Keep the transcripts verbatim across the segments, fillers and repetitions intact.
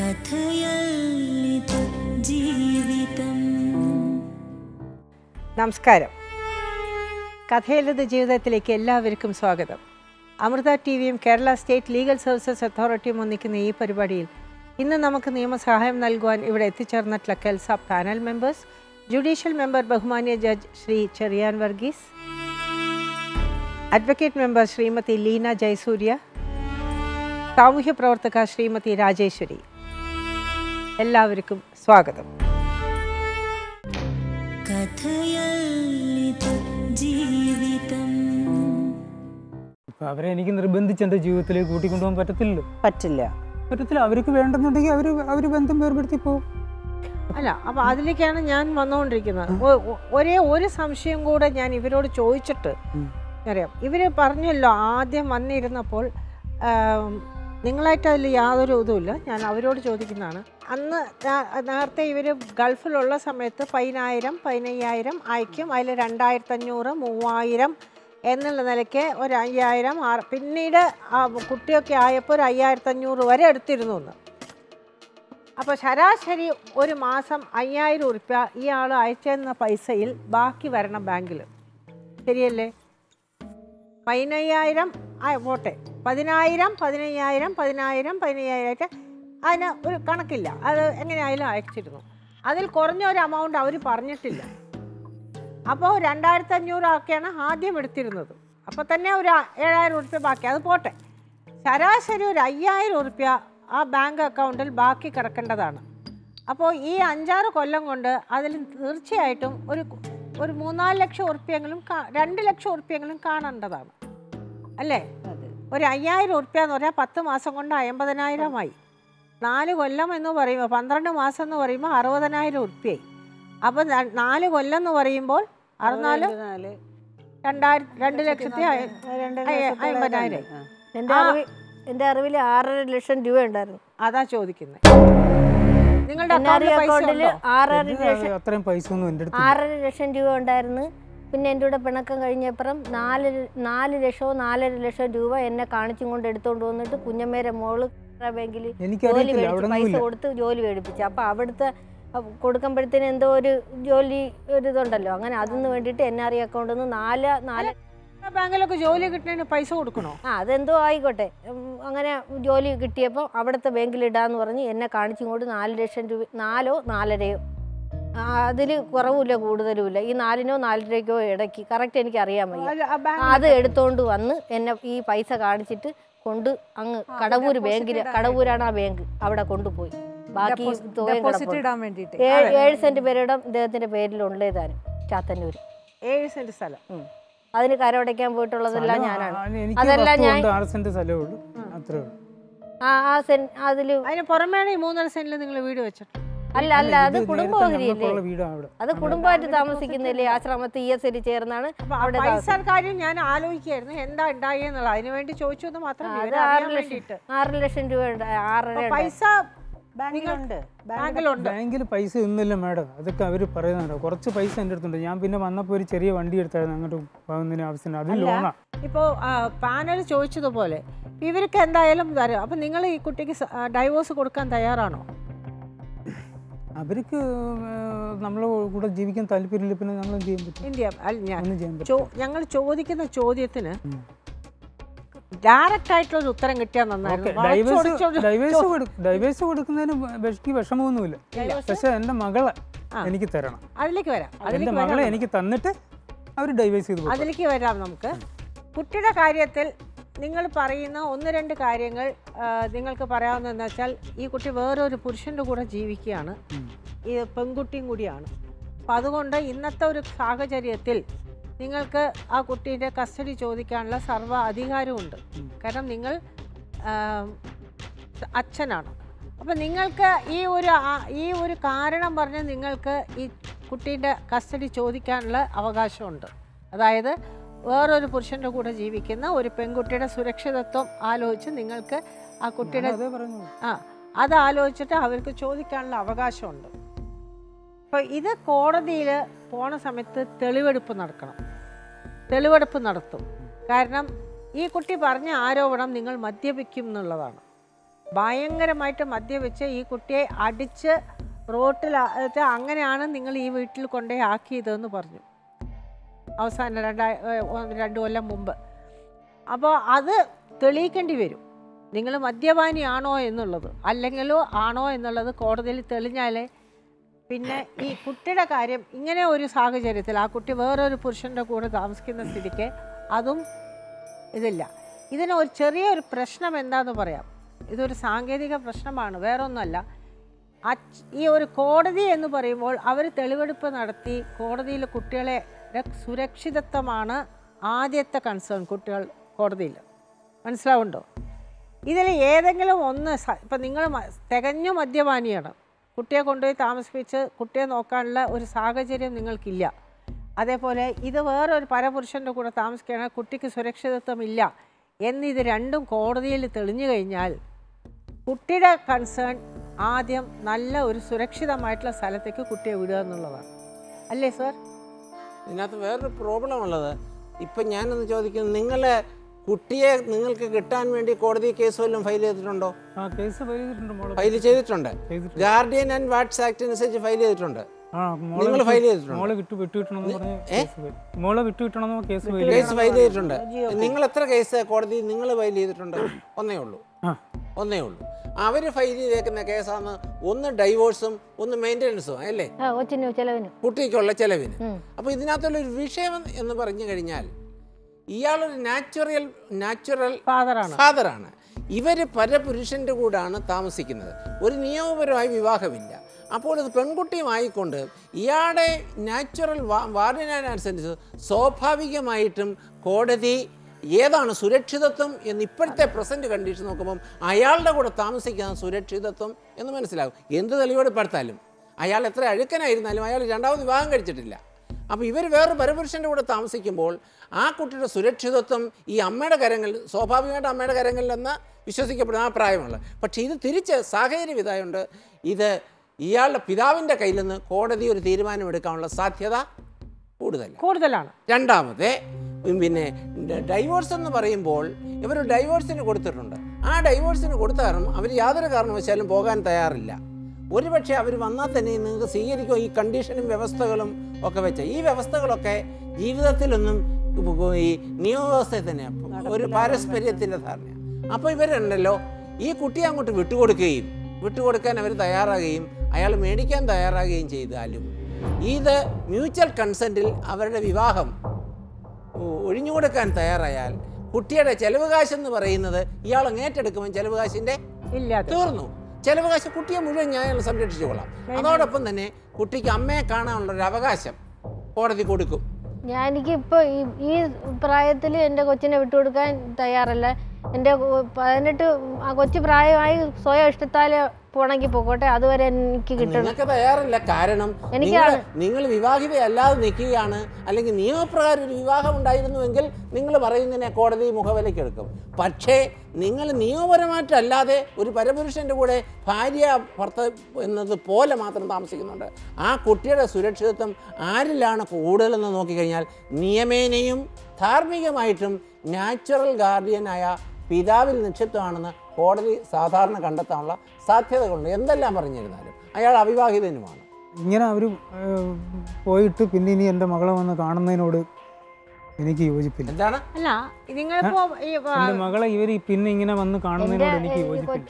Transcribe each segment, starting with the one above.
Kathayalla Ithu Jeevitham. നമസ്കാരം. Kathayalla Ithu ജീവിതത്തിലേക്ക് എല്ലാവർക്കും സ്വാഗതം. അമൃത ടിവിയും കേരള സ്റ്റേറ്റ് ലീഗൽ സർവീസസ് അതോറിറ്റിയും ഒന്നിക്കുന്ന ഈ പരിപാടിയിൽ ഇന്ന് നമുക്ക് നിയമസഹായം നൽകുവാൻ ഇവിടെ എത്തിച്ചേർന്നിട്ടുള്ള KELSA panel members, judicial member ബഹുമാന്യ judge Shri Cheriyan Varghese, advocate member Shrimati Leena Jayasurya, സാമൂഹ്യ പ്രവർത്തക ശ്രീമതി രാജേശ്വരി, എല്ലാവർക്കും സ്വാഗതം. അവരെ എനിക്ക് നിർബന്ധിച്ച് എൻ്റെ ജീവിതത്തിലേക്ക് കൂട്ടിക്കൊണ്ടുപോകാൻ പറ്റത്തില്ലല്ലോ. പറ്റില്ല പറ്റത്തില്ല അവർക്ക് വേണ്ടെന്നുണ്ടെങ്കിൽ അവർ അവർ ബന്ധം വേർപെടുത്തി പോകും. അല്ല, അപ്പോൾ അതിലേക്കാണ് ഞാൻ വന്നുകൊണ്ടിരിക്കുന്നത്. ഒരേ ഒരു സംശയം കൂടെ ഞാൻ ഇവരോട് ചോദിച്ചിട്ട് അറിയാം. ഇവർ പറഞ്ഞല്ലോ ആദ്യം വന്നിരുന്നപ്പോൾ നിങ്ങളായിട്ട് അതിൽ യാതൊരു ഇതുമില്ല, ഞാൻ അവരോട് ചോദിക്കുന്നതാണ്. അന്ന് നേരത്തെ ഇവർ ഗൾഫിലുള്ള സമയത്ത് പതിനായിരം പതിനയ്യായിരം അയക്കും, അതിൽ രണ്ടായിരത്തഞ്ഞൂറ് മൂവായിരം എന്നുള്ള നിലയ്ക്ക് ഒരു അയ്യായിരം ആറ്, പിന്നീട് കുട്ടിയൊക്കെ ആയപ്പോൾ ഒരു അയ്യായിരത്തഞ്ഞൂറ് വരെ എടുത്തിരുന്നു എന്ന്. അപ്പോൾ ശരാശരി ഒരു മാസം അയ്യായിരം ഉറുപ്പ്യ ഇയാൾ അയച്ചെന്ന പൈസയിൽ ബാക്കി വരണം ബാങ്കിൽ. ശരിയല്ലേ? പതിനയ്യായിരം പോട്ടെ, പതിനായിരം പതിനയ്യായിരം പതിനായിരം പതിനയ്യായിരമായിട്ട് അതിന് ഒരു കണക്കില്ല, അത് എങ്ങനെയായാലും അയച്ചിരുന്നു. അതിൽ കുറഞ്ഞ ഒരു എമൗണ്ട് അവർ പറഞ്ഞിട്ടില്ല. അപ്പോൾ രണ്ടായിരത്തി അഞ്ഞൂറൊക്കെയാണ് ആദ്യം എടുത്തിരുന്നത്. അപ്പോൾ തന്നെ ഒരു ഏഴായിരം ഉറുപ്പ്യ ബാക്കി, അത് പോട്ടെ. ശരാശരി ഒരു അയ്യായിരം ഉറുപ്പ്യ ആ ബാങ്ക് അക്കൗണ്ടിൽ ബാക്കി കിടക്കേണ്ടതാണ്. അപ്പോൾ ഈ അഞ്ചാറ് കൊല്ലം കൊണ്ട് അതിൽ തീർച്ചയായിട്ടും ഒരു ഒരു മൂന്നാല് ലക്ഷം ഉറുപ്പ്യെങ്കിലും രണ്ട് ലക്ഷം ഉറുപ്പ്യെങ്കിലും കാണേണ്ടതാണ്, അല്ലേ? ഒരു അയ്യായിരം ഉറുപ്പ്യ എന്ന് പറഞ്ഞാൽ പത്ത് മാസം കൊണ്ട് അമ്പതിനായിരമായി. നാല് കൊല്ലം എന്ന് പറയുമ്പോൾ പന്ത്രണ്ട് മാസം എന്ന് പറയുമ്പോൾ അറുപതിനായിരം ഉറുപ്പ്യായി. അപ്പോൾ നാല് കൊല്ലം എന്ന് പറയുമ്പോൾ അറുനാല് രണ്ടായിരത്തി രണ്ട് ലക്ഷത്തി അമ്പതിനായിരം. എൻ്റെ അറിവിൽ ആറര ലക്ഷം രൂപ ഉണ്ടായിരുന്നു. അതാ ചോദിക്കുന്നത്. നിങ്ങളുടെ അക്കൗണ്ടിൽ ആറര ലക്ഷം അത്രയും പൈസ ഒന്നും എൻ്റെ അടുത്ത് ആറര ലക്ഷം രൂപ ഉണ്ടായിരുന്നു. പിന്നെ എൻ്റെ കൂടെ പിണക്കം കഴിഞ്ഞപ്പുറം നാല് നാല് ലക്ഷമോ നാലര ലക്ഷം രൂപ എന്നെ കാണിച്ചും കൊണ്ട് എടുത്തുകൊണ്ട് വന്നിട്ട് കുഞ്ഞമ്മേരെ മോള് ബാങ്കിൽ ജോലി മേടിച്ച് പൈസ കൊടുത്ത് ജോലി മേടിപ്പിച്ചു. അപ്പോൾ അവിടുത്തെ കൊടുക്കുമ്പോഴത്തേന് എന്തോ ഒരു ജോലി ഒരു ഇതുണ്ടല്ലോ, അങ്ങനെ അതിന് വേണ്ടിയിട്ട് എൻ ആർ ഐ അക്കൗണ്ടിൽ നിന്ന് നാല് നാല് ബാങ്കിലൊക്കെ ജോലി കിട്ടുന്നതിന് പൈസ കൊടുക്കണോ? ആ അതെന്തോ ആയിക്കോട്ടെ. അങ്ങനെ ജോലി കിട്ടിയപ്പോൾ അവിടുത്തെ ബാങ്കിലിടാന്ന് പറഞ്ഞ് എന്നെ കാണിച്ചും കൊണ്ട് നാല് ലക്ഷം രൂപ, നാലോ നാലരയോ, അതിൽ കുറവുമില്ല കൂടുതലുമില്ല, ഈ നാലിനോ നാലരയ്ക്കോ ഇടയ്ക്ക്, കറക്റ്റ് എനിക്ക് അറിയാൻ വയ്യ. അത് എടുത്തോണ്ട് വന്ന് എന്നെ ഈ പൈസ കാണിച്ചിട്ട് കൊണ്ട് അങ്ങ് കടവൂർ ബാങ്കിൽ, കടവൂരാണ് ആ ബാങ്ക്, അവിടെ കൊണ്ടുപോയി ബാക്കി ഏഴ് സെന്റ് പേരുടെ ഇദ്ദേഹത്തിന്റെ പേരിലുള്ളതാണ് ചാത്തന്നൂര്. ഏഴ് സെന്റ് സ്ഥലം, അതിന് കരമടയ്ക്കാൻ പോയിട്ടുള്ളതെല്ലാം ഞാനാണ്. അതെല്ലാം ഞാൻ ആ ആ സെന്റ് അതില് അതിന് പുറമേയാണ് ഈ മൂന്നര സെന്റിൽ നിങ്ങൾ വീട് വെച്ചിട്ട്. അല്ല അല്ല അത് കുടുംബോഹരിയല്ലേ, അത് കുടുംബമായിട്ട് താമസിക്കുന്നില്ലേ, ആശ്രമത്തിൽ ഇ എസ് എൽ ചേർന്നാണ് അവിടെ. പൈസ കാര്യം ഞാൻ ആലോചിക്കായിരുന്നു എന്താ ഉണ്ടായി എന്നുള്ളത്, അതിനു വേണ്ടി ചോദിച്ചത് മാത്രം. ആറ് ലക്ഷം രൂപ ആറര പൈസ ബാങ്കിലുണ്ട്. ബാങ്കിൽ പൈസ ഒന്നുമില്ല മാഡം, അതൊക്കെ അവർ പറയുന്നുണ്ടോ. കുറച്ച് പൈസ എൻ്റെ അടുത്തുണ്ട്. ഞാൻ പിന്നെ വന്നപ്പോൾ ഒരു ചെറിയ വണ്ടി എടുത്തായിരുന്നു അങ്ങോട്ട് പോകുന്നതിന് ആവശ്യത്തിന്, അത് ലോണാ. ഇപ്പോൾ പാനൽ ചോദിച്ചതുപോലെ ഇവർക്ക് എന്തായാലും തരാം. അപ്പം നിങ്ങൾ ഈ കുട്ടിക്ക് ഡൈവോഴ്സ് കൊടുക്കാൻ തയ്യാറാണോ? അവർക്ക് നമ്മളെ കൂടെ ജീവിക്കാൻ താല്പര്യമില്ല, പിന്നെ നമ്മൾ ചെയ്യാൻ പറ്റും. ഇന്ത്യ ഞങ്ങൾ ചോദിക്കുന്ന ചോദ്യത്തിന് ഡയറക്റ്റ് ആയിട്ടുള്ള ഒരു ഉത്തരം കിട്ടിയാൽ നന്നായിരുന്നു. ഡൈവേഴ്സ് കൊടുക്കുന്നതിന് എനിക്ക് വിഷമമൊന്നുമില്ല, പക്ഷെ എൻ്റെ മകളെ എനിക്ക് തരണം. അതിലേക്ക് വരാം. എൻ്റെ മകളെ എനിക്ക് തന്നിട്ട് അവർ ഡൈവേഴ്സ് ചെയ്തു. അതിലേക്ക് വരാം നമുക്ക്. കുട്ടിയുടെ കാര്യത്തിൽ നിങ്ങൾ പറയുന്ന ഒന്ന് രണ്ട് കാര്യങ്ങൾ നിങ്ങൾക്ക് പറയാവുന്നതെന്ന് വെച്ചാൽ, ഈ കുട്ടി വേറൊരു പുരുഷൻ്റെ കൂടെ ജീവിക്കുകയാണ്, ഈ പെൺകുട്ടിയും കൂടിയാണ്. അപ്പം അതുകൊണ്ട് ഇന്നത്തെ ഒരു സാഹചര്യത്തിൽ നിങ്ങൾക്ക് ആ കുട്ടീൻ്റെ കസ്റ്റഡി ചോദിക്കാനുള്ള സർവ്വ അധികാരമുണ്ട്. കാരണം നിങ്ങൾ അച്ഛനാണ്. അപ്പം നിങ്ങൾക്ക് ഈ ഒരു ഈ ഒരു കാരണം പറഞ്ഞ് നിങ്ങൾക്ക് ഈ കുട്ടീൻ്റെ കസ്റ്റഡി ചോദിക്കാനുള്ള അവകാശമുണ്ട്. അതായത് വേറൊരു പുരുഷൻ്റെ കൂടെ ജീവിക്കുന്ന ഒരു പെൺകുട്ടിയുടെ സുരക്ഷിതത്വം ആലോചിച്ച് നിങ്ങൾക്ക് ആ കുട്ടിയുടെ ആ അത് ആലോചിച്ചിട്ട് അവർക്ക് ചോദിക്കാനുള്ള അവകാശമുണ്ട്. അപ്പോൾ ഇത് കോടതിയിൽ പോണ സമയത്ത് തെളിവെടുപ്പ് നടക്കണം. തെളിവെടുപ്പ് നടത്തും. കാരണം ഈ കുട്ടി പറഞ്ഞ ആരോപണം നിങ്ങൾ മദ്യപിക്കും എന്നുള്ളതാണ്. ഭയങ്കരമായിട്ട് മദ്യപിച്ച് ഈ കുട്ടിയെ അടിച്ച് റോട്ടിൽ അങ്ങനെയാണ് നിങ്ങൾ ഈ വീട്ടിൽ കൊണ്ടുപോയി ആക്കിയതെന്ന് പറഞ്ഞു അവസാനം രണ്ടായി രണ്ട് കൊല്ലം മുമ്പ്. അപ്പോൾ അത് തെളിയിക്കേണ്ടി വരും. നിങ്ങൾ മദ്യപാനിയാണോ എന്നുള്ളത് അല്ലെങ്കിലോ ആണോ എന്നുള്ളത് കോടതിയിൽ തെളിഞ്ഞാലേ പിന്നെ ഈ കുട്ടിയുടെ കാര്യം ഇങ്ങനെ ഒരു സാഹചര്യത്തിൽ ആ കുട്ടി വേറൊരു പുരുഷൻ്റെ കൂടെ താമസിക്കുന്ന സ്ഥിതിക്ക് അതും ഇതില്ല. ഇതിന് ഒരു ചെറിയൊരു പ്രശ്നം എന്താണെന്ന് പറയാം. ഇതൊരു സാങ്കേതിക പ്രശ്നമാണ്, വേറൊന്നുമല്ല. ഈ ഒരു കോടതി എന്ന് പറയുമ്പോൾ അവർ തെളിവെടുപ്പ് നടത്തി കോടതിയിൽ കുട്ടികളെ സുരക്ഷിതത്വമാണ് ആദ്യത്തെ കൺസേൺ കുട്ടികൾ കോടതിയിൽ. മനസ്സിലാവുണ്ടോ? ഇതിൽ ഏതെങ്കിലും ഒന്ന് ഇപ്പം നിങ്ങൾ തികഞ്ഞു മദ്യപാനിയാണ്, കുട്ടിയെ കൊണ്ടുപോയി താമസിപ്പിച്ച് കുട്ടിയെ നോക്കാനുള്ള ഒരു സാഹചര്യം നിങ്ങൾക്കില്ല. അതേപോലെ ഇത് വേറൊരു പരപുരുഷൻ്റെ കൂടെ താമസിക്കുകയാണെങ്കിൽ കുട്ടിക്ക് സുരക്ഷിതത്വമില്ല എന്നിത് രണ്ടും കോടതിയിൽ തെളിഞ്ഞു കഴിഞ്ഞാൽ കുട്ടിയുടെ കൺസേൺ ആദ്യം നല്ല ഒരു സുരക്ഷിതമായിട്ടുള്ള സ്ഥലത്തേക്ക് കുട്ടിയെ വിടുക എന്നുള്ളതാണ്. അല്ലേ സാർ? ഇതിനകത്ത് വേറൊരു പ്രോബ്ലം ഉള്ളത്, ഇപ്പം ഞാനൊന്ന് ചോദിക്കുന്നത്, നിങ്ങളെ കുട്ടിയെ നിങ്ങൾക്ക് കിട്ടാൻ വേണ്ടി കോടതി കേസ് വല്ലതും ഫയൽ ചെയ്തിട്ടുണ്ടോ? ഫയൽ ചെയ്തിട്ടുണ്ട്. ഗാർഡിയൻ ആൻഡ് വാട്ട്സ് ആക്ട് അനുസരിച്ച് ഫയൽ ചെയ്തിട്ടുണ്ട്. നിങ്ങൾ ഫയൽ ചെയ്തിട്ടുണ്ട്. കേസ് ഫയൽ ചെയ്തിട്ടുണ്ട്. നിങ്ങൾ എത്ര കേസ് കോടതി നിങ്ങൾ ഫയൽ ചെയ്തിട്ടുണ്ട്? ഒന്നേ ഉള്ളൂ. ഒന്നേ ഉള്ളൂ. അവർ ഫയൽ ചെയ്തേക്കുന്ന കേസാണ് ഒന്ന് ഡൈവോഴ്സും ഒന്ന് മെയിൻ്റനൻസും അല്ലേ, കുട്ടിക്കുള്ള ചെലവിന്. അപ്പോൾ ഇതിനകത്തുള്ള ഒരു വിഷയം എന്ന് പറഞ്ഞു കഴിഞ്ഞാൽ ഇയാളൊരു നാച്ചുറൽ നാച്ചുറൽ ഫാദറാണ്. ഇവർ പരപുരുഷൻ്റെ കൂടാണ് താമസിക്കുന്നത്. ഒരു നിയമപരമായ വിവാഹമില്ല. അപ്പോൾ ഇത് പെൺകുട്ടിയുമായിക്കൊണ്ട് ഇയാളുടെ നാച്ചുറൽ വാർഡിനനുസരിച്ച് സ്വാഭാവികമായിട്ടും കോടതി ഏതാണ് സുരക്ഷിതത്വം എന്ന് ഇപ്പോഴത്തെ പ്രസൻറ്റ് കണ്ടീഷൻ നോക്കുമ്പം അയാളുടെ കൂടെ താമസിക്കുന്ന സുരക്ഷിതത്വം എന്ന് മനസ്സിലാകും. എന്ത് തെളിവെടുപ്പെടുത്താലും അയാൾ എത്ര അഴുക്കനായിരുന്നാലും അയാൾ രണ്ടാമത് വിവാഹം കഴിച്ചിട്ടില്ല. അപ്പോൾ ഇവർ വേറെ പരപുരുഷൻ്റെ കൂടെ താമസിക്കുമ്പോൾ ആ കുട്ടിയുടെ സുരക്ഷിതത്വം ഈ അമ്മയുടെ കരങ്ങളിൽ, സ്വാഭാവികമായിട്ട് അമ്മയുടെ കരങ്ങളിലെന്ന് വിശ്വസിക്കപ്പെടുന്ന ആ പ്രായമുള്ള. പക്ഷേ ഇത് തിരിച്ച് സാഹചര്യം ഇതായുണ്ട്, ഇത് ഇയാളുടെ പിതാവിൻ്റെ കയ്യിൽ നിന്ന് കോടതി ഒരു തീരുമാനമെടുക്കാനുള്ള സാധ്യത കൂടുതൽ കൂടുതലാണ്. രണ്ടാമത്തെ പിന്നെ ഡൈവോഴ്സ് എന്ന് പറയുമ്പോൾ ഇവർ ഡൈവോഴ്സിന് കൊടുത്തിട്ടുണ്ട്. ആ ഡൈവോഴ്സിന് കൊടുത്ത കാരണം അവർ യാതൊരു കാരണവശാലും പോകാൻ തയ്യാറില്ല. ഒരുപക്ഷെ അവർ വന്നാൽ തന്നെ നിങ്ങൾക്ക് സ്വീകരിക്കുക ഈ കണ്ടീഷനും വ്യവസ്ഥകളും ഒക്കെ വെച്ച ഈ വ്യവസ്ഥകളൊക്കെ ജീവിതത്തിലൊന്നും ഈ നിയമവ്യവസ്ഥയിൽ തന്നെയാണ് ഒരു പാരസ്പര്യത്തിൻ്റെ ധാരണ. അപ്പോൾ ഇവരുണ്ടല്ലോ ഈ കുട്ടിയെ അങ്ങോട്ട് വിട്ടുകൊടുക്കുകയും വിട്ടുകൊടുക്കാൻ അവർ തയ്യാറാകുകയും അയാൾ മേടിക്കാൻ തയ്യാറാകുകയും ചെയ്താലും ഇത് മ്യൂച്വൽ കൺസെൻറ്റിൽ അവരുടെ വിവാഹം ഒഴിഞ്ഞുകൊടുക്കാൻ തയ്യാറായാൽ കുട്ടിയുടെ ചെലവ് കാശെന്ന് പറയുന്നത് ഇയാൾ അങ്ങേറ്റെടുക്കുമ്പോൾ ചെലവ് കാശിൻ്റെ തീർന്നു. ചെലവ് കാശ് കുട്ടിയെ മുഴുവൻ ഞാൻ സംരക്ഷിച്ചു കൊള്ളാം. അതോടൊപ്പം തന്നെ കുട്ടിക്ക് അമ്മയെ കാണാനുള്ള ഒരു അവകാശം കോടതി കൊടുക്കും. ഞാൻ എനിക്ക് ഇപ്പോൾ ഈ ഈ പ്രായത്തിൽ എൻ്റെ കൊച്ചിനെ വിട്ടുകൊടുക്കാൻ തയ്യാറല്ല. എൻ്റെ പതിനെട്ട് ആ കൊച്ചു പ്രായമായി സ്വയം ഇഷ്ടത്താൽ പോണെങ്കിൽ പോകട്ടെ, അതുവരെ എനിക്ക് കിട്ടണം. നിങ്ങൾക്ക് തയ്യാറല്ല. കാരണം നിങ്ങൾ വിവാഹിതയല്ലാതെ നിൽക്കുകയാണ്. അല്ലെങ്കിൽ നിയമപ്രകാരം ഒരു വിവാഹം ഉണ്ടായിരുന്നുവെങ്കിൽ നിങ്ങൾ പറയുന്നതിനെ കോടതി മുഖവിലയ്ക്കെടുക്കും. പക്ഷേ നിങ്ങൾ നിയമപരമായിട്ടല്ലാതെ ഒരു പരപുരുഷൻ്റെ കൂടെ ഭാര്യ ഭർത്ത എന്നത് പോലെ മാത്രം താമസിക്കുന്നുണ്ട്. ആ കുട്ടിയുടെ സുരക്ഷിതത്വം ആരിലാണ് കൂടുതലെന്ന് നോക്കിക്കഴിഞ്ഞാൽ നിയമേനയും ധാർമ്മികമായിട്ടും നാച്ചുറൽ ഗാർഡിയനായ പിതാവിൽ നിക്ഷിപ്തമാണെന്ന് കോടതി സാധാരണ കണ്ടെത്താനുള്ള സാധ്യതകളുണ്ട്. എന്തെല്ലാം പറഞ്ഞിരുന്നാലും അയാൾ അവിവാഹിതനുമാണ്. ഇങ്ങനെ അവർ പോയിട്ട് പിന്നെ ഇനി എൻ്റെ മകളെ വന്ന് കാണുന്നതിനോട് എനിക്ക് യോജിപ്പില്ല. എന്താണ് അല്ല നിങ്ങളിപ്പോ എൻ്റെ മകളെ ഇവർ പിന്നെ ഇങ്ങനെ വന്ന് കാണുന്നതിനോട് എനിക്ക്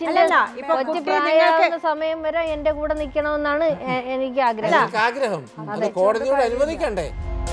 യോജിപ്പില്ല. സമയം വരെ എൻ്റെ കൂടെ നിൽക്കണമെന്നാണ് എനിക്ക് ആഗ്രഹം ആഗ്രഹം അത് കോടതിയോട് അനുവദിക്കണ്ടേ?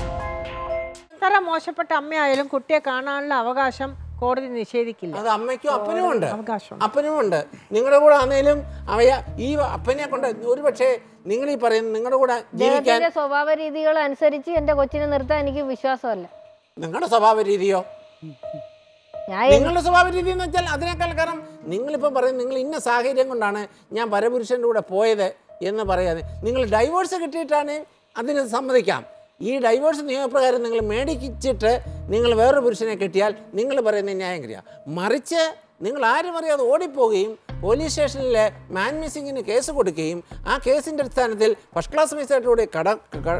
എത്ര മോശപ്പെട്ട അമ്മയായാലും കുട്ടിയെ കാണാനുള്ള അവകാശം കോടതി നിഷേധിക്കില്ല. അത് അമ്മയ്ക്കും അപ്പനും ഉണ്ട്, അപ്പനും ഉണ്ട്. നിങ്ങളുടെ കൂടെ ആണെങ്കിലും അവയ ഈ അപ്പനെ കൊണ്ട് ഒരു പക്ഷേ നിങ്ങൾ ഈ പറയുന്ന നിങ്ങളുടെ കൂടെ ജീവിക്കാൻ സ്വഭാവ രീതികൾ അനുസരിച്ച് എന്റെ കൊച്ചിനെ നിർത്താൻ എനിക്ക് വിശ്വാസമല്ല. നിങ്ങളുടെ സ്വഭാവ രീതിയോ? നിങ്ങളുടെ സ്വഭാവ രീതി എന്ന് വെച്ചാൽ അതിനേക്കാൾ കാരണം നിങ്ങളിപ്പം പറയുന്നത് നിങ്ങൾ ഇന്ന സാഹചര്യം കൊണ്ടാണ് ഞാൻ പരപുരുഷൻ്റെ കൂടെ പോയത് എന്ന് പറയാതെ നിങ്ങൾ ഡൈവോഴ്സ് കിട്ടിയിട്ടാണ് അതിന് സമ്മതിക്കാം. ഈ ഡൈവോഴ്സ് നിയമപ്രകാരം നിങ്ങൾ മേടിച്ചിട്ട് നിങ്ങൾ വേറൊരു പുരുഷനെ കിട്ടിയാൽ നിങ്ങൾ പറയുന്ന ന്യായം ക്രിയ. മറിച്ച് നിങ്ങൾ ആരും അറിയാതെ ഓടിപ്പോവുകയും പോലീസ് സ്റ്റേഷനിലെ മാൻ മിസ്സിങ്ങിന് കേസ് കൊടുക്കുകയും ആ കേസിൻ്റെ അടിസ്ഥാനത്തിൽ ഫസ്റ്റ് ക്ലാസ് മിസ്സായിട്ടൂടെ കട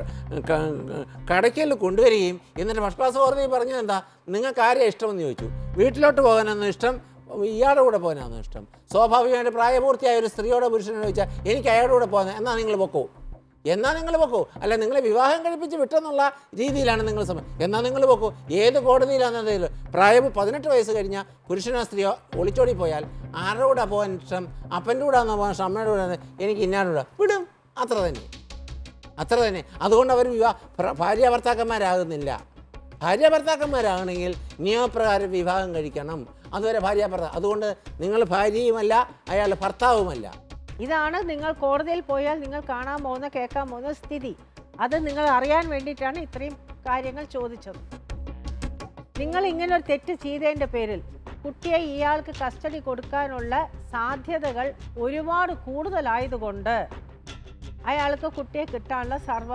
കടയ്ക്കൽ കൊണ്ടുവരികയും എന്നിട്ട് ഫസ്റ്റ് ക്ലാസ് കോടതി പറഞ്ഞത് എന്താ, നിങ്ങൾക്ക് ആരെയാണ് ഇഷ്ടമെന്ന് ചോദിച്ചു. വീട്ടിലോട്ട് പോകാനൊന്നും ഇഷ്ടം ഇയാളുടെ കൂടെ പോകാനാണ് ഇഷ്ടം. സ്വാഭാവികമായിട്ട് പ്രായപൂർത്തിയായ ഒരു സ്ത്രീയോടെ പുരുഷനോട് ചോദിച്ചാൽ എനിക്ക് അയാളുടെ കൂടെ പോകുന്നത്, എന്നാൽ നിങ്ങൾ പൊക്കോ, എന്നാൽ നിങ്ങൾ പൊക്കോ. അല്ല, നിങ്ങളെ വിവാഹം കഴിപ്പിച്ച് വിട്ടെന്നുള്ള രീതിയിലാണ് നിങ്ങൾ സമയം, എന്നാൽ നിങ്ങൾ പൊക്കോ. ഏത് കോടതിയിലാണെന്നതിൽ പ്രായം പതിനെട്ട് വയസ്സ് കഴിഞ്ഞാൽ പുരുഷനോ സ്ത്രീയോ ഒളിച്ചോടി പോയാൽ ആരുടെ കൂടെ പോകാൻ ഇഷ്ടം? അപ്പൻ്റെ കൂടെ ആണെന്നോ പോകാൻ ഇഷ്ടം? അമ്മയുടെ കൂടെ എനിക്ക് ഇന്നാരുടെ വിടും, അത്ര തന്നെ, അത്ര തന്നെ. അതുകൊണ്ട് അവർ വിവാഹ ഭാര്യ ഭർത്താക്കന്മാരാകുന്നില്ല. ഭാര്യ ഭർത്താക്കന്മാരാകണമെങ്കിൽ നിയമപ്രകാരം വിവാഹം കഴിക്കണം. അതുവരെ ഭാര്യ ഭർത്താവ്. അതുകൊണ്ട് നിങ്ങൾ ഭാര്യയുമല്ല, അയാൾ ഭർത്താവുമല്ല. ഇതാണ് നിങ്ങൾ കോടതിയിൽ പോയാൽ നിങ്ങൾ കാണാൻ പോകുന്ന കേൾക്കാൻ പോകുന്ന സ്ഥിതി. അത് നിങ്ങൾ അറിയാൻ വേണ്ടിയിട്ടാണ് ഇത്രയും കാര്യങ്ങൾ ചോദിച്ചത്. നിങ്ങൾ ഇങ്ങനെ ഒരു തെറ്റ് ചെയ്തതിൻ്റെ പേരിൽ കുട്ടിയെ ഇയാൾക്ക് കസ്റ്റഡി കൊടുക്കാനുള്ള സാധ്യതകൾ ഒരുപാട് കൂടുതലായതുകൊണ്ട് അയാൾക്ക് കുട്ടിയെ കിട്ടാനുള്ള സർവ്വ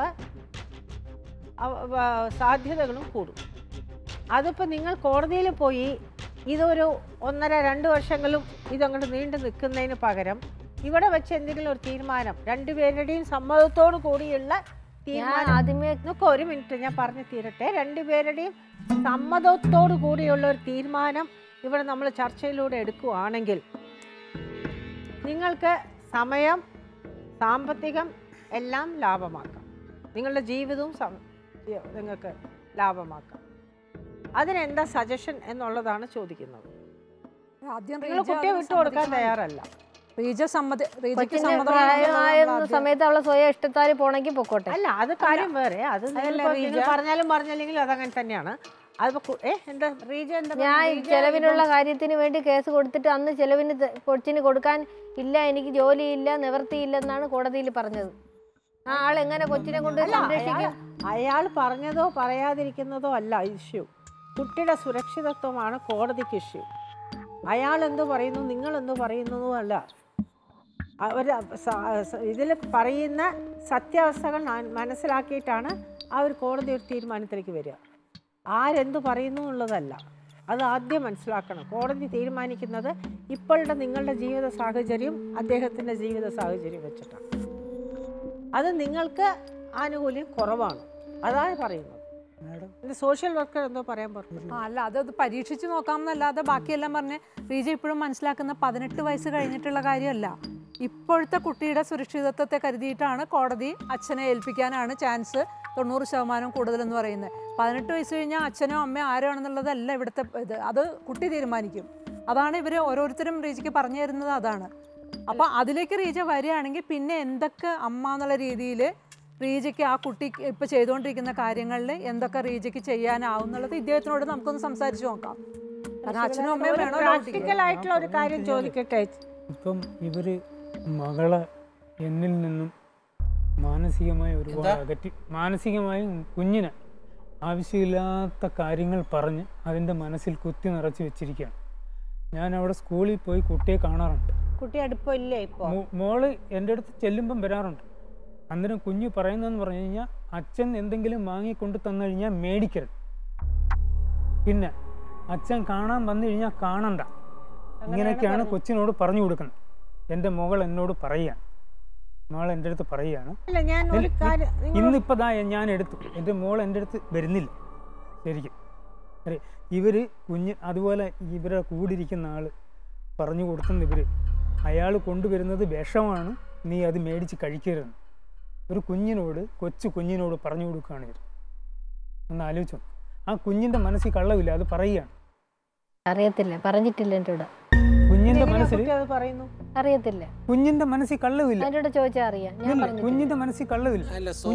സാധ്യതകളും കൂടും. അതിപ്പോൾ നിങ്ങൾ കോടതിയിൽ പോയി ഇതൊരു ഒന്നര രണ്ട് വർഷങ്ങളും ഇതങ്ങോട്ട് നീണ്ടു നിൽക്കുന്നതിന് പകരം ഇവിടെ വെച്ച് എന്തെങ്കിലും ഒരു തീരുമാനം രണ്ടുപേരുടെയും സമ്മതത്തോടു കൂടിയുള്ള തീരുമാനം. ആദ്യമേ നോക്കോ, ഒരു മിനിറ്റ് ഞാൻ പറഞ്ഞു തീരട്ടെ. രണ്ടുപേരുടെയും സമ്മതത്തോടു കൂടിയുള്ള ഒരു തീരുമാനം ഇവിടെ നമ്മൾ ചർച്ചയിലൂടെ എടുക്കുകയാണെങ്കിൽ നിങ്ങൾക്ക് സമയം, സാമ്പത്തികം എല്ലാം ലാഭമാക്കാം. നിങ്ങളുടെ ജീവിതവും നിങ്ങൾക്ക് ലാഭമാക്കാം. അതിനെന്താ സജഷൻ എന്നുള്ളതാണ് ചോദിക്കുന്നത്. നിങ്ങൾ കുട്ടിയെ വിട്ടുകൊടുക്കാൻ തയ്യാറല്ല. സമയത്ത് അവളെ സ്വയം ഇഷ്ടത്താല് പോണെങ്കിൽ പൊക്കോട്ടെ. അല്ല, അത് കാര്യം വേറെ. അത് പറഞ്ഞാലും പറഞ്ഞില്ലെങ്കിൽ അതങ്ങനെ തന്നെയാണ്. ഞാൻ ചെലവിനുള്ള കാര്യത്തിന് വേണ്ടി കേസ് കൊടുത്തിട്ട് അന്ന് ചെലവിന് കൊച്ചിന് കൊടുക്കാൻ ഇല്ല, എനിക്ക് ജോലിയില്ല, നിവൃത്തിയില്ലെന്നാണ് കോടതിയിൽ പറഞ്ഞത്. ആ ആൾ എങ്ങനെ കൊച്ചിനെ കൊണ്ട് സംരക്ഷിക്കും? അയാൾ പറഞ്ഞതോ പറയാതിരിക്കുന്നതോ അല്ല ഇഷ്യൂ. കുട്ടിയുടെ സുരക്ഷിതത്വമാണ് കോടതിക്ക് ഇഷ്യൂ. അയാൾ എന്തു പറയുന്നു, നിങ്ങൾ എന്തു പറയുന്നതും അല്ല. അവർ ഇതിൽ പറയുന്ന സത്യാവസ്ഥകൾ മനസ്സിലാക്കിയിട്ടാണ് ആ ഒരു കോടതി ഒരു തീരുമാനത്തിലേക്ക് വരിക. ആരെന്തു പറയുന്നു എന്നുള്ളതല്ല, അത് ആദ്യം മനസ്സിലാക്കണം. കോടതി തീരുമാനിക്കുന്നത് ഇപ്പോഴത്തെ നിങ്ങളുടെ ജീവിത സാഹചര്യം അദ്ദേഹത്തിൻ്റെ ജീവിത സാഹചര്യം വെച്ചിട്ടാണ്. അത് നിങ്ങൾക്ക് ആനുകൂല്യം കുറവാണ്, അതാണ് പറയുന്നത്. സോഷ്യൽ വർക്കർ എന്തോ പറയാൻ പറഞ്ഞു. അല്ല, അത് പരീക്ഷിച്ച് നോക്കാമെന്നല്ലാതെ ബാക്കിയെല്ലാം പറഞ്ഞ് റീജ ഇപ്പോഴും മനസ്സിലാക്കുന്ന പതിനെട്ട് വയസ്സ് കഴിഞ്ഞിട്ടുള്ള കാര്യമല്ല. ഇപ്പോഴത്തെ കുട്ടിയുടെ സുരക്ഷിതത്വത്തെ കരുതിയിട്ടാണ് കോടതി അച്ഛനെ ഏൽപ്പിക്കാനാണ് ചാൻസ് തൊണ്ണൂറ് ശതമാനം കൂടുതലെന്ന് പറയുന്നത്. പതിനെട്ട് വയസ്സ് കഴിഞ്ഞാൽ അച്ഛനോ അമ്മയോ ആരാണെന്നുള്ളതല്ല ഇവിടുത്തെ ഇത്, അത് കുട്ടി തീരുമാനിക്കും. അതാണ് ഇവർ ഓരോരുത്തരും റീജയ്ക്ക് പറഞ്ഞു തരുന്നത്. അതാണ്. അപ്പോൾ അതിലേക്ക് റീജ വരികയാണെങ്കിൽ പിന്നെ എന്തൊക്കെ അമ്മ എന്നുള്ള രീതിയിൽ റീജയ്ക്ക് ആ കുട്ടി ഇപ്പം ചെയ്തുകൊണ്ടിരിക്കുന്ന കാര്യങ്ങളിൽ എന്തൊക്കെ റീജയ്ക്ക് ചെയ്യാനാവും എന്നുള്ളത് ഇദ്ദേഹത്തിനോട് നമുക്കൊന്ന് സംസാരിച്ച് നോക്കാം. കാരണം അച്ഛനും അമ്മയും വേണം. പ്രാക്ടിക്കലായിട്ടുള്ള ഒരു കാര്യം ചോദിക്കട്ടെ. ഇപ്പം ഇവര് മകളെ എന്നിൽ നിന്നും മാനസികമായി ഒരുപാട് അകറ്റി, മാനസികമായും കുഞ്ഞിന് ആവശ്യമില്ലാത്ത കാര്യങ്ങൾ പറഞ്ഞ് അതിൻ്റെ മനസ്സിൽ കുത്തി നിറച്ച് വെച്ചിരിക്കുകയാണ്. ഞാൻ അവിടെ സ്കൂളിൽ പോയി കുട്ടിയെ കാണാറുണ്ട്. കുട്ടി അടുപ്പമില്ലേ ഇപ്പോൾ? മോള് എൻ്റെ അടുത്ത് ചെല്ലുമ്പം വരാറുണ്ട്. അന്നേരം കുഞ്ഞ് പറയുന്നതെന്ന് പറഞ്ഞു കഴിഞ്ഞാൽ അച്ഛൻ എന്തെങ്കിലും വാങ്ങിക്കൊണ്ട് തന്നു കഴിഞ്ഞാൽ മേടിക്കരുത്, പിന്നെ അച്ഛൻ കാണാൻ വന്നു കഴിഞ്ഞാൽ കാണണ്ട, ഇങ്ങനെയൊക്കെയാണ് കൊച്ചിനോട് പറഞ്ഞു കൊടുക്കുന്നത്. എൻ്റെ മകൾ എന്നോട് പറയുകയാണ്, മോൾ എൻ്റെ അടുത്ത് പറയുകയാണ്, ഇന്നിപ്പോൾ ദാ ഞാൻ എടുത്തു, എൻ്റെ മോൾ എൻ്റെ അടുത്ത് വരുന്നില്ല ശരിക്കും. അതെ, ഇവർ കുഞ്ഞ് അതുപോലെ ഇവരെ കൂടിയിരിക്കുന്ന ആൾ പറഞ്ഞു കൊടുക്കുന്ന ഇവർ അയാൾ കൊണ്ടുവരുന്നത് വിഷമാണ്, നീ അത് മേടിച്ച് കഴിക്കരുതെന്ന് ഒരു കുഞ്ഞിനോട്, കൊച്ചു കുഞ്ഞിനോട് പറഞ്ഞു കൊടുക്കുകയാണ് ഇവർ. ഒന്ന് ആലോചിച്ചു. ആ കുഞ്ഞിൻ്റെ മനസ്സിൽ കള്ളവില്ല, അത് പറയുകയാണ്. അറിയത്തില്ല, പറഞ്ഞിട്ടില്ല എൻ്റെ കൂടെ. കുഞ്ഞിന്റെ മനസ്സിൽ പറയുന്നു, അറിയത്തില്ല. കുഞ്ഞിന്റെ മനസ്സിൽ കള്ളവില്ല. എന്നോട് ചോദിച്ചാൽ അറിയാം. കുഞ്ഞിന്റെ മനസ്സിൽ കള്ളവില്ല.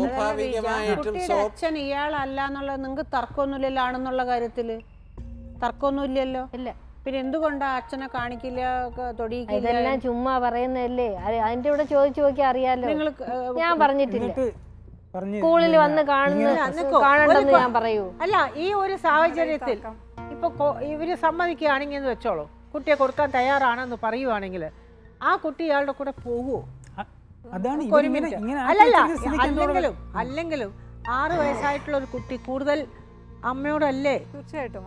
അച്ഛൻ ഇയാളല്ല എന്നുള്ളത് നിങ്ങൾക്ക് തർക്കമൊന്നുമില്ലല്ലോ? ആണെന്നുള്ള കാര്യത്തില് തർക്കമൊന്നുമില്ലല്ലോ. ഇല്ല. പിന്നെ എന്തുകൊണ്ടാ അച്ഛനെ കാണിക്കില്ല, തൊടിയിക്കില്ല? ഇതെല്ലാം ചുമ്മാ പറയുന്നതല്ലേ. അതിന്റെ കൂടെ ചോദിച്ചു നോക്കിയാൽ അറിയാലോ. ഞാൻ പറഞ്ഞിട്ടില്ല. സ്കൂളിൽ വന്ന് കാണുന്നെന്ന് ഞാൻ പറയൂ. അല്ല, ഈ ഒരു സാഹചര്യത്തിൽ ഇപ്പൊ ഇവര് സമ്മതിക്കുകയാണെങ്കിൽ എന്ന് വെച്ചോളൂ, കുട്ടിയെ കൊടുക്കാൻ തയ്യാറാണെന്ന് പറയുവാണെങ്കിൽ ആ കുട്ടി ഇയാളുടെ കൂടെ പോകുമോ? അല്ലല്ല, അല്ലെങ്കിലും അല്ലെങ്കിലും ആറ് വയസ്സായിട്ടുള്ള ഒരു കുട്ടി കൂടുതൽ അമ്മയോടല്ലേ? തീർച്ചയായിട്ടും.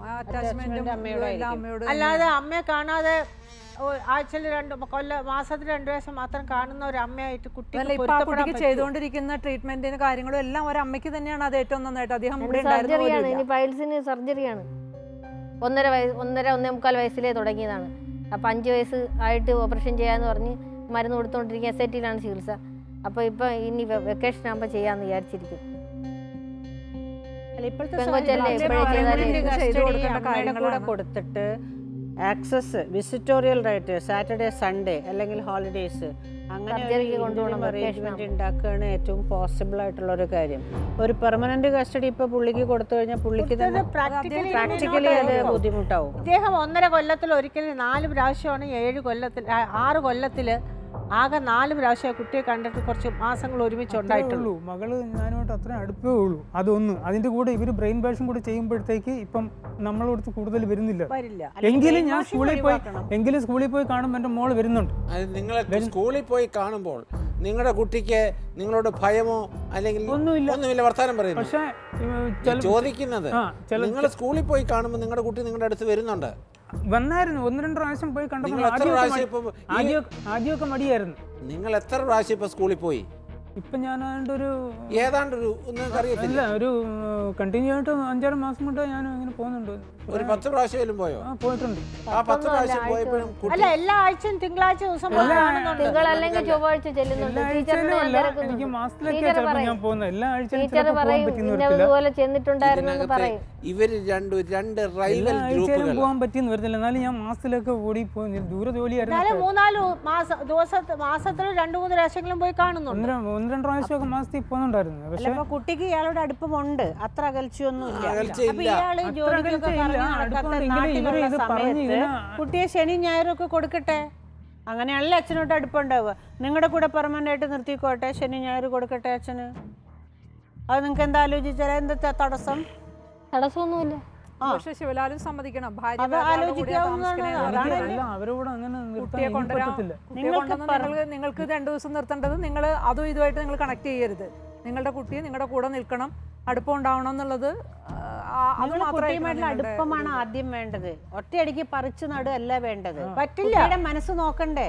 അല്ലാതെ അമ്മയെ കാണാതെ ആഴ്ചയിൽ രണ്ട് കൊല്ല മാസത്തിൽ രണ്ടു ദിവസം മാത്രം കാണുന്ന ഒരു അമ്മയായിട്ട് കുട്ടി ചെയ്തുകൊണ്ടിരിക്കുന്ന ട്രീറ്റ്മെന്റിന് കാര്യങ്ങളും എല്ലാം ഒരു അമ്മയ്ക്ക് തന്നെയാണ് അത് ഏറ്റവും നന്നായിട്ട്. അദ്ദേഹം സർജറിയാണ്, ഇനി പൈൽസിന് സർജറിയാണ്. ഒന്നര വയസ്സ് ഒന്നര ഒന്നേ മുക്കാൽ വയസ്സിലേ തുടങ്ങിയതാണ്. അപ്പം അഞ്ച് വയസ്സ് ആയിട്ട് ഓപ്പറേഷൻ ചെയ്യാമെന്ന് പറഞ്ഞ് മരുന്ന് കൊടുത്തുകൊണ്ടിരിക്കുക. എസ് ഐ ടിയിലാണ് ചികിത്സ. അപ്പോൾ ഇപ്പം ഇനി വെക്കേഷൻ ആകുമ്പോൾ ചെയ്യാമെന്ന് വിചാരിച്ചിരിക്കും. കൊടുത്തിട്ട് access visitorial right Saturday Sunday അല്ലെങ്കിൽ ഹോളിഡേയ്സ് അങ്ങനെ അറേഞ്ച്മെന്റ് ഉണ്ടാക്കുകയാണ് ഏറ്റവും പോസിബിൾ ആയിട്ടുള്ള ഒരു കാര്യം. ഒരു പെർമനന്റ് കസ്റ്റഡി ഇപ്പൊ പുള്ളിക്ക് കൊടുത്തു കഴിഞ്ഞാൽ പുള്ളിക്ക് തന്നെ പ്രാക്ടിക്കലി അത് ബുദ്ധിമുട്ടാവും. ഇദ്ദേഹം ഒന്നര കൊല്ലത്തിൽ ഒരിക്കലും നാല് പ്രാവശ്യമാണ് ഏഴ് കൊല്ലത്തിൽ ആറ് കൊല്ലത്തില് ആകെ നാല് പ്രാവശ്യം കുട്ടിയെ കണ്ടിട്ട് കുറച്ച് മാസങ്ങൾ ഒരുമിച്ച് ഉണ്ടായിട്ടുള്ളൂ. മകള് ഞാനുമായിട്ട് അത്രയും അടുപ്പേ ഉള്ളൂ. അതൊന്ന് അതിന്റെ കൂടെ ഇവര് ബ്രെയിൻ വാഷും കൂടെ ചെയ്യുമ്പോഴത്തേക്ക് ഇപ്പം നമ്മളോടത്ത് കൂടുതൽ വരുന്നില്ല. എങ്കിലും ഞാൻ സ്കൂളിൽ പോയി എങ്കിലും സ്കൂളിൽ പോയി കാണുമ്പോൾ എന്റെ മോള് വരുന്നുണ്ട്. നിങ്ങൾ സ്കൂളിൽ പോയി കാണുമ്പോൾ നിങ്ങളുടെ കുട്ടിക്ക് നിങ്ങളോട് ഭയമോ അല്ലെങ്കിൽ ഒന്നുമില്ല ഒന്നുമില്ല വർത്താനം പറയുന്നു. പക്ഷേ ചോദിക്കുന്നത് നിങ്ങൾ സ്കൂളിൽ പോയി കാണുമ്പോൾ നിങ്ങളുടെ കുട്ടി നിങ്ങളുടെ അടുത്ത് വരുന്നുണ്ട്. വന്നായിരുന്നു ഒന്ന് രണ്ട് പ്രാവശ്യം പോയി കണ്ടപ്പോൾ ആദ്യമൊക്കെ മടിയായിരുന്നു. നിങ്ങൾ എത്ര പ്രാവശ്യം ഇപ്പൊ സ്കൂളിൽ പോയി? ഇപ്പൊ ഞാൻ ഒരു ഏതാണ്ടൊരു അറിയത്തില്ല ഒരു കണ്ടിന്യൂ ആയിട്ട് അഞ്ചാറ് മാസം കൊണ്ട് ഞാൻ ഇങ്ങനെ പോകുന്നുണ്ട്. ഒരു പത്ത് പ്രാവശ്യം പോയോ? പോയിട്ടുണ്ട്. ആ പത്ത് പ്രാവശ്യം പോയപ്പോഴും അല്ല എല്ലാ ആഴ്ചയും തിങ്കളാഴ്ച ദിവസം തിങ്കളല്ലെങ്കിൽ ചൊവ്വാഴ്ച ചെല്ലുന്നുണ്ട്. എനിക്ക് മാസത്തിലൊക്കെ ഞാൻ പോകുന്നത്. എല്ലാ ആഴ്ചയും ചെന്നിട്ടുണ്ടായിരുന്നു പറയും. ഇവര് രണ്ട് രണ്ട് റൈവൽ ഗ്രൂപ്പുകൾ പോകാൻ പറ്റിയെന്ന് വരുന്നില്ല. എന്നാലും ഞാൻ മാസത്തിലൊക്കെ ഓടി പോയി ദൂരെ ജോലിയായിരുന്നു. മൂന്നാല് മാസം ദിവസത്തെ മാസത്തിൽ രണ്ടു മൂന്ന് പ്രാവശ്യങ്ങളും പോയി കാണുന്നുണ്ട്. ഒന്ന് രണ്ട് പ്രാവശ്യമൊക്കെ മാസത്തിൽ പോകുന്നുണ്ടായിരുന്നു. പക്ഷെ കുട്ടിക്ക് ഇയാളുടെ അടുപ്പമുണ്ട്, അത്ര അകൽച്ചയൊന്നും കുട്ടിയെ ശനി ഞായറൊക്കെ കൊടുക്കട്ടെ. അങ്ങനെയാണല്ലോ അച്ഛനോട്ട് അടുപ്പുണ്ടാവുക. നിങ്ങളുടെ കൂടെ പെർമനന്റ് ആയിട്ട് നിർത്തിക്കോട്ടെ, ശനി ഞായർ കൊടുക്കട്ടെ അച്ഛന്. അത് നിങ്ങൾക്ക് എന്താ ആലോചിച്ചാൽ എന്താ തടസ്സം? തടസ്സമൊന്നുമില്ല. പക്ഷെ ശിവലാലും സമ്മതിക്കണം, നിങ്ങൾക്ക് രണ്ടു ദിവസം നിർത്തേണ്ടത് നിങ്ങൾ അതും ഇതുമായിട്ട് നിങ്ങൾ കണക്ട് ചെയ്യരുത്. നിങ്ങളുടെ കുട്ടിയെ നിങ്ങളുടെ കൂടെ നിൽക്കണം, അടുപ്പം ഉണ്ടാവണം എന്നുള്ളത് അടുപ്പമാണ് ആദ്യം വേണ്ടത്. ഒറ്റയടിക്ക് പറിച്ചു നടുക അല്ല വേണ്ടത്. പറ്റില്ല, മനസ്സ് നോക്കണ്ടേ.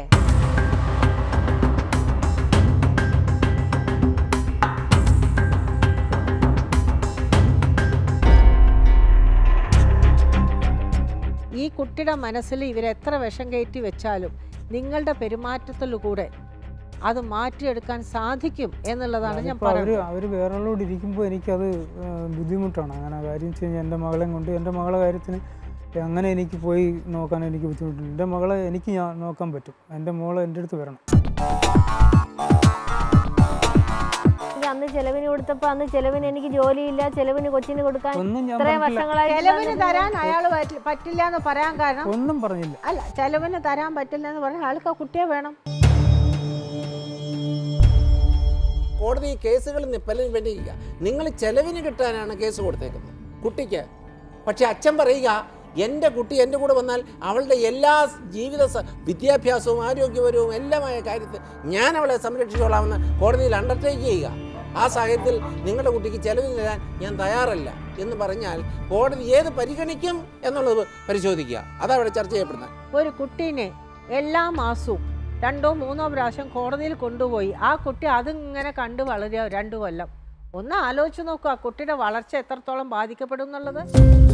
ഈ കുട്ടിയുടെ മനസ്സിൽ ഇവരെത്ര വിഷം കയറ്റി വെച്ചാലും നിങ്ങളുടെ പെരുമാറ്റത്തിലൂടെ അത് മാറ്റിയെടുക്കാൻ സാധിക്കും എന്നുള്ളതാണ് ഞാൻ പറയുന്നത്. അവർ വേറൊരാളോട് ഇരിക്കുമ്പോൾ എനിക്കത് ബുദ്ധിമുട്ടാണ്. അങ്ങനെ കാര്യം വെച്ച് കഴിഞ്ഞാൽ എൻ്റെ മകളെ കൊണ്ട് എൻ്റെ മകളെ കാര്യത്തിന് അങ്ങനെ എനിക്ക് പോയി നോക്കാൻ എനിക്ക് ബുദ്ധിമുട്ടില്ല. എൻ്റെ മകളെ എനിക്ക് ഞാൻ നോക്കാൻ പറ്റും. എൻ്റെ മോളെ എൻ്റെ അടുത്ത് വരണം. അന്ന് ചെലവിന് കൊടുത്തപ്പോ അന്ന് ചെലവിന് എനിക്ക് ജോലിയില്ല, ചെലവിന് കൊച്ചിന് കൊടുക്കാൻ ഇത്രയും വർഷങ്ങളായി ചെലവിന് തരാൻ അയാൾ പറ്റില്ല എന്ന് പറയാൻ കാരണം ഒന്നും പറഞ്ഞില്ല. അല്ല, ചെലവിന് തരാൻ പറ്റില്ല എന്ന് പറഞ്ഞാൽ ആൾക്ക് ആ കുട്ടിയെ വേണം. കോടതി കേസുകൾ പലരും വേണ്ടി നിങ്ങൾ ചെലവിന് കിട്ടാനാണ് കേസ് കൊടുത്തേക്കുന്നത് കുട്ടിക്ക്. പക്ഷെ അച്ഛൻ പറയുക എൻ്റെ കുട്ടി എൻ്റെ കൂടെ വന്നാൽ അവളുടെ എല്ലാ ജീവിത വിദ്യാഭ്യാസവും ആരോഗ്യപരവും എല്ലാമായ കാര്യത്തിൽ ഞാൻ അവളെ സംരക്ഷിച്ചോളാമെന്ന് കോടതിയിൽ അണ്ടർടേക്ക് ചെയ്യുക. ആ സാഹചര്യത്തിൽ നിങ്ങളുടെ കുട്ടിക്ക് ചെലവിന് തരാൻ ഞാൻ തയ്യാറല്ല എന്ന് പറഞ്ഞാൽ കോടതി ഏത് പരിഗണിക്കും എന്നുള്ളത് പരിശോധിക്കുക. അതാണ് ഇവിടെ ചർച്ച ചെയ്യപ്പെടുന്നത്. ഒരു കുട്ടീനെ എല്ലാ മാസവും രണ്ടോ മൂന്നോ പ്രാവശ്യം കോടതിയിൽ കൊണ്ടുപോയി ആ കുട്ടി അതിങ്ങനെ കണ്ടു വളരുക രണ്ടു കൊല്ലം. ഒന്ന് ആലോചിച്ച് നോക്കുക, ആ കുട്ടിയുടെ വളർച്ച എത്രത്തോളം ബാധിക്കപ്പെടും എന്നുള്ളത്.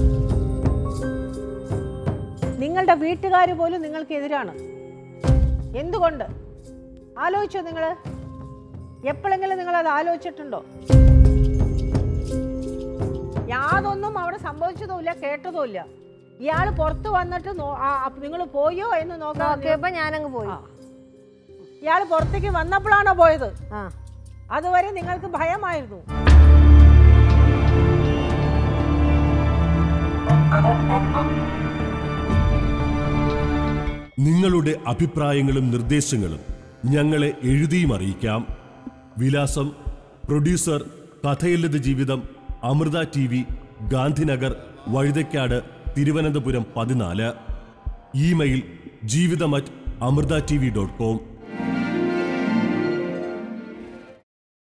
നിങ്ങളുടെ വീട്ടുകാർ പോലും നിങ്ങൾക്കെതിരാണ്. എന്തുകൊണ്ട്? ആലോചിച്ചോ നിങ്ങൾ? എപ്പോഴെങ്കിലും നിങ്ങളത് ആലോചിച്ചിട്ടുണ്ടോ? യാതൊന്നും അവിടെ സംഭവിച്ചതുമില്ല, കേട്ടതുമില്ല. ഇയാൾ പുറത്ത് വന്നിട്ട് നിങ്ങൾ പോയോ എന്ന് നോക്കിയപ്പോ ഞാനങ്ങ് പോയി. ഇയാൾ പുറത്തേക്ക് വന്നപ്പോഴാണോ പോയത്? അതുവരെ നിങ്ങൾക്ക് ഭയമായിരുന്നു. നിങ്ങളുടെ അഭിപ്രായങ്ങളും നിർദ്ദേശങ്ങളും ഞങ്ങളെ എഴുതിയും അറിയിക്കാം. വിലാസം: പ്രൊഡ്യൂസർ, കഥയല്ലത് ജീവിതം, അമൃത ടി വി, ഗാന്ധിനഗർ, വഴുതയ്ക്കാട്, തിരുവനന്തപുരം പതിനാല്. ഇമെയിൽ: ജീവിതം at Amrita T V dot com.